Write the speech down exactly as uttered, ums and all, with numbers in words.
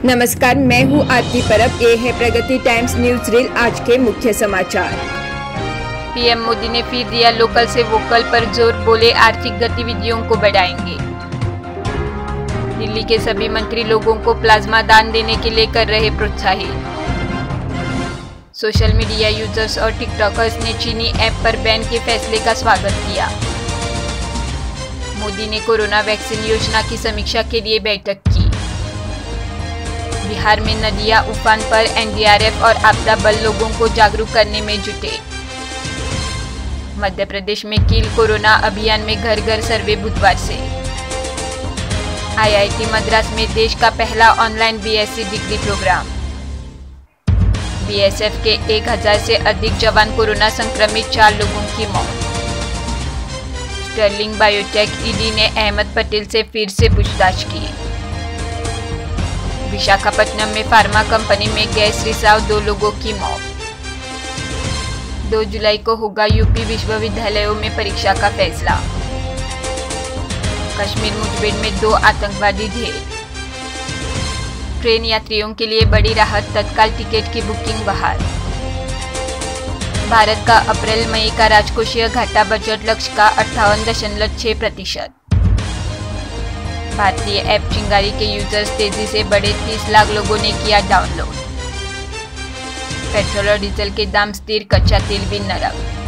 नमस्कार, मैं हूं आरती परब। ये है प्रगति टाइम्स न्यूज रील। आज के मुख्य समाचार। पीएम मोदी ने फिर दिया लोकल से वोकल पर जोर, बोले आर्थिक गतिविधियों को बढ़ाएंगे। दिल्ली के सभी मंत्री लोगों को प्लाज्मा दान देने के लिए कर रहे प्रोत्साहित। सोशल मीडिया यूजर्स और टिकटॉकर्स ने चीनी ऐप पर बैन के फैसले का स्वागत किया। मोदी ने कोरोना वैक्सीन योजना की समीक्षा के लिए बैठक की। बिहार में नदियां उफान पर, एनडीआरएफ और आपदा बल लोगों को जागरूक करने में जुटे। मध्य प्रदेश में किल कोरोना अभियान में घर घर सर्वे बुधवार से। आईआईटी मद्रास में देश का पहला online BSc degree program. BSF के एक हज़ार से अधिक जवान कोरोना संक्रमित, चार लोगों की मौत। स्टर्लिंग बायोटेक ईडी ने अहमद पटेल से फिर से पूछताछ की। विशाखापट्टनम में फार्मा कंपनी में गैस रिसाव, दो लोगों की मौत। दो जुलाई को होगा यूपी विश्वविद्यालयों में परीक्षा का फैसला। कश्मीर मुठभेड़ में दो आतंकवादी ढेर। ट्रेन यात्रियों के लिए बड़ी राहत, तत्काल टिकट की बुकिंग बहाल। भारत का अप्रैल मई का राजकोषीय घाटा बजट लक्ष्य का अट्ठावन दशमलव छह प्रतिशत। भारतीय ऐप चिंगारी के यूजर्स तेजी से बढ़े, तीस लाख लोगों ने किया डाउनलोड। पेट्रोल और डीजल के दाम स्थिर, कच्चा तेल भी नरम।